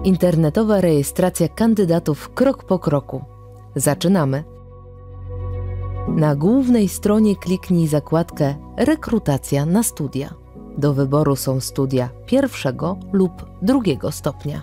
Internetowa rejestracja kandydatów krok po kroku. Zaczynamy! Na głównej stronie kliknij zakładkę Rekrutacja na studia. Do wyboru są studia pierwszego lub drugiego stopnia.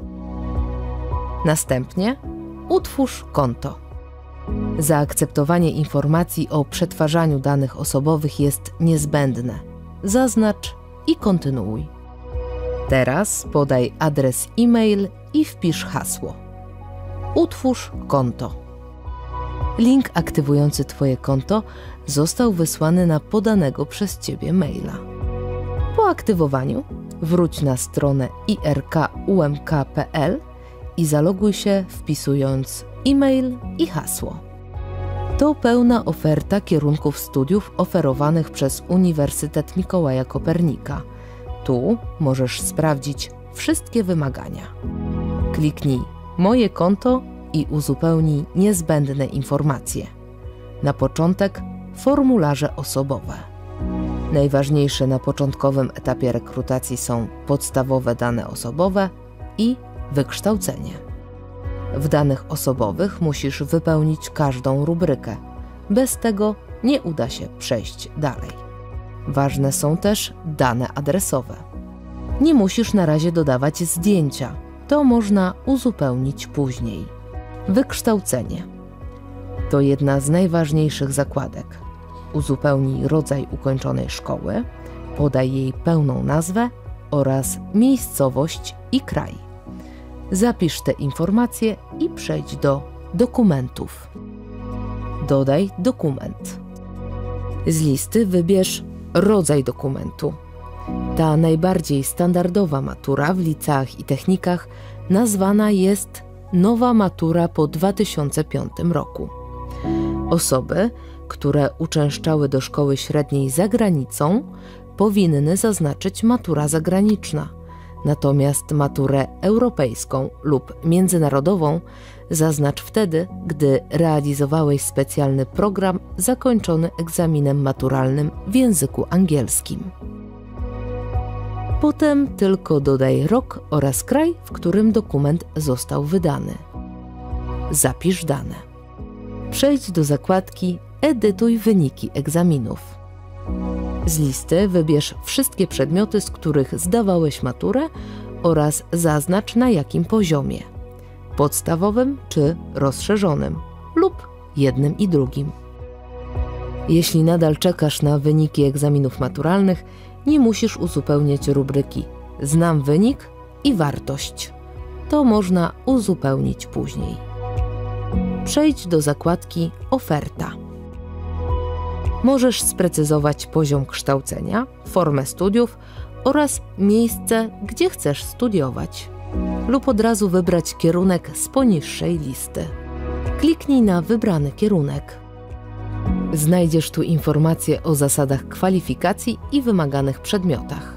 Następnie utwórz konto. Zaakceptowanie informacji o przetwarzaniu danych osobowych jest niezbędne. Zaznacz i kontynuuj. Teraz podaj adres e-mail i wpisz hasło. Utwórz konto. Link aktywujący Twoje konto został wysłany na podanego przez Ciebie maila. Po aktywowaniu wróć na stronę irk.umk.pl i zaloguj się, wpisując e-mail i hasło. To pełna oferta kierunków studiów oferowanych przez Uniwersytet Mikołaja Kopernika. Tu możesz sprawdzić wszystkie wymagania. Kliknij Moje konto i uzupełnij niezbędne informacje. Na początek formularze osobowe. Najważniejsze na początkowym etapie rekrutacji są podstawowe dane osobowe i wykształcenie. W danych osobowych musisz wypełnić każdą rubrykę. Bez tego nie uda się przejść dalej. Ważne są też dane adresowe. Nie musisz na razie dodawać zdjęcia. To można uzupełnić później. Wykształcenie. To jedna z najważniejszych zakładek. Uzupełnij rodzaj ukończonej szkoły, podaj jej pełną nazwę oraz miejscowość i kraj. Zapisz te informacje i przejdź do dokumentów. Dodaj dokument. Z listy wybierz rodzaj dokumentu. Ta najbardziej standardowa matura w liceach i technikach nazwana jest Nowa Matura po 2005 roku. Osoby, które uczęszczały do szkoły średniej za granicą, powinny zaznaczyć matura zagraniczna. Natomiast maturę europejską lub międzynarodową zaznacz wtedy, gdy realizowałeś specjalny program zakończony egzaminem maturalnym w języku angielskim. Potem tylko dodaj rok oraz kraj, w którym dokument został wydany. Zapisz dane. Przejdź do zakładki Edytuj wyniki egzaminów. Z listy wybierz wszystkie przedmioty, z których zdawałeś maturę oraz zaznacz na jakim poziomie. Podstawowym czy rozszerzonym lub jednym i drugim. Jeśli nadal czekasz na wyniki egzaminów maturalnych, nie musisz uzupełniać rubryki Znam wynik i wartość. To można uzupełnić później. Przejdź do zakładki Oferta. Możesz sprecyzować poziom kształcenia, formę studiów oraz miejsce, gdzie chcesz studiować. Lub od razu wybrać kierunek z poniższej listy. Kliknij na wybrany kierunek. Znajdziesz tu informacje o zasadach kwalifikacji i wymaganych przedmiotach.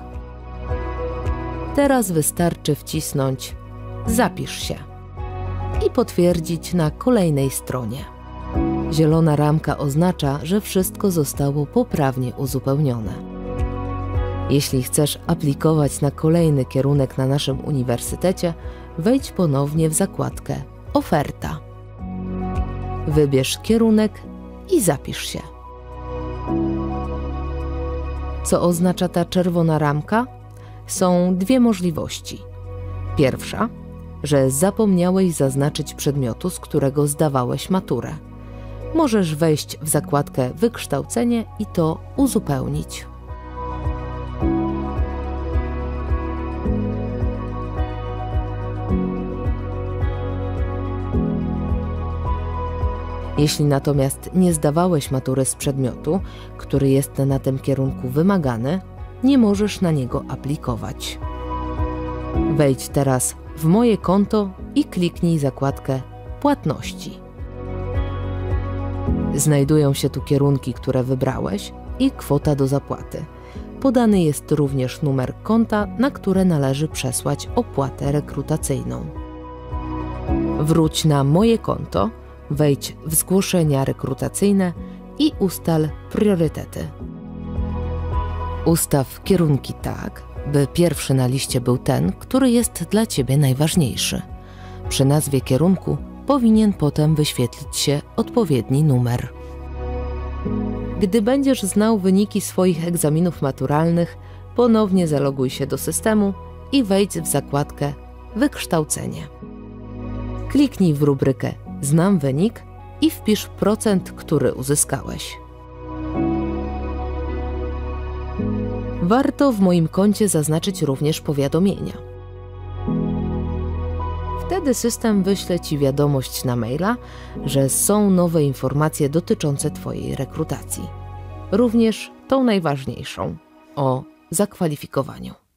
Teraz wystarczy wcisnąć Zapisz się i potwierdzić na kolejnej stronie. Zielona ramka oznacza, że wszystko zostało poprawnie uzupełnione. Jeśli chcesz aplikować na kolejny kierunek na naszym uniwersytecie, wejdź ponownie w zakładkę Oferta. Wybierz kierunek i zapisz się. Co oznacza ta czerwona ramka? Są dwie możliwości. Pierwsza, że zapomniałeś zaznaczyć przedmiotu, z którego zdawałeś maturę. Możesz wejść w zakładkę Wykształcenie i to uzupełnić. Jeśli natomiast nie zdawałeś matury z przedmiotu, który jest na tym kierunku wymagany, nie możesz na niego aplikować. Wejdź teraz w Moje konto i kliknij zakładkę Płatności. Znajdują się tu kierunki, które wybrałeś i kwota do zapłaty. Podany jest również numer konta, na które należy przesłać opłatę rekrutacyjną. Wróć na Moje konto, wejdź w Zgłoszenia rekrutacyjne i ustal priorytety. Ustaw kierunki tak, by pierwszy na liście był ten, który jest dla Ciebie najważniejszy. Przy nazwie kierunku powinien potem wyświetlić się odpowiedni numer. Gdy będziesz znał wyniki swoich egzaminów maturalnych, ponownie zaloguj się do systemu i wejdź w zakładkę Wykształcenie. Kliknij w rubrykę Znam wynik i wpisz procent, który uzyskałeś. Warto w moim koncie zaznaczyć również powiadomienia. Wtedy system wyśle Ci wiadomość na maila, że są nowe informacje dotyczące Twojej rekrutacji. Również tą najważniejszą, o zakwalifikowaniu.